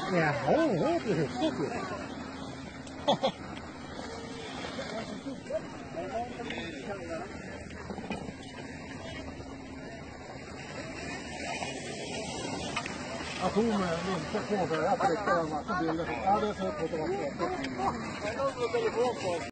Ja, det är stort. Jag tog mig inte på det. Jag fick en massa bilder. Ja, det är så på det.